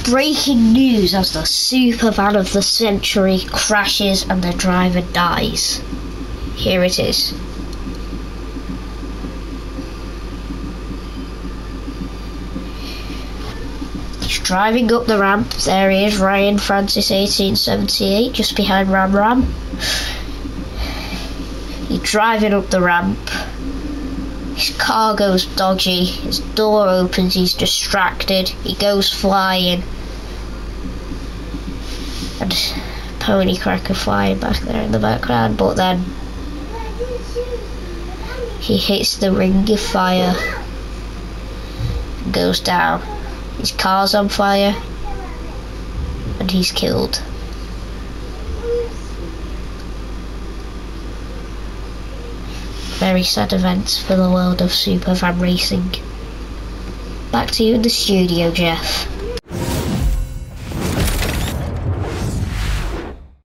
breaking news as the super van of the century crashes and the driver dies. Here it is. He's driving up the ramp. There he is, Ryan Francis 1878, just behind Ram Ram. He's driving up the ramp. His car goes dodgy, his door opens, he's distracted, he goes flying. And Pony Cracker flying back there in the background, but then he hits the ring of fire and goes down. His car's on fire and he's killed. Very sad events for the world of supervan racing. Back to you in the studio, Jeff.